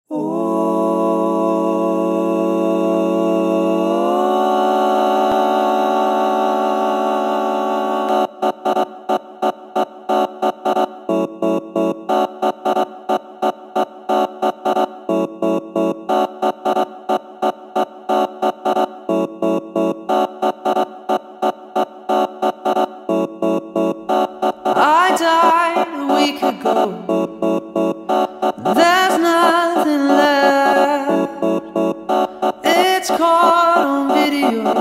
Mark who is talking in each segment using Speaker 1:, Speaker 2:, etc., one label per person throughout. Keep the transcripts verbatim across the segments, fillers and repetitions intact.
Speaker 1: I died a week ago. There's nothing left. It's caught on video.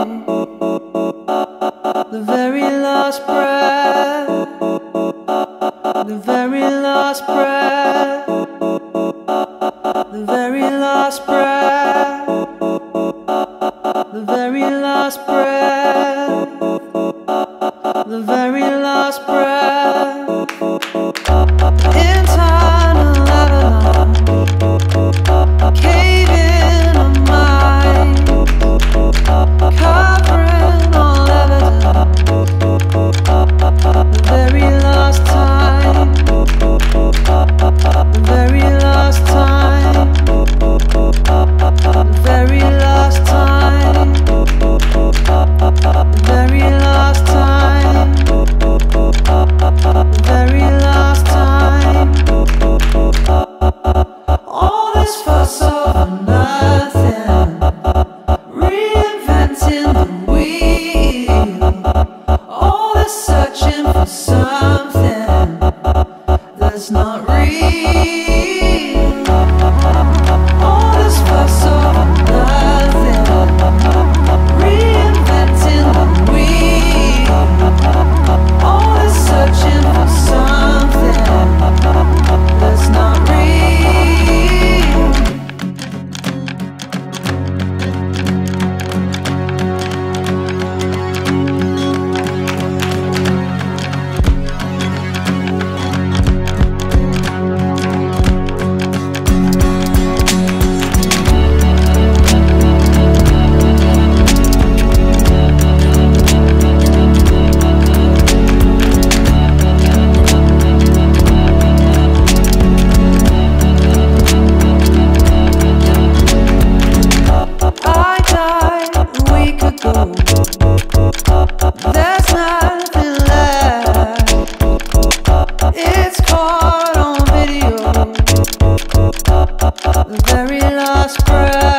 Speaker 1: The very last breath. The very last breath. The very last breath. The very last breath. The very last breath. Internal avalanche, caving of mind, covering all evidence. The very last time. The very last time. The very last time. The very last time. The very last time. All this fuss over nothing, reinventing the wheel. All this searching for something that's not real. All this fuss over nothing, reinventing the wheel. All this searching for something that's not real. There's nothing left. It's caught on video. The very last breath.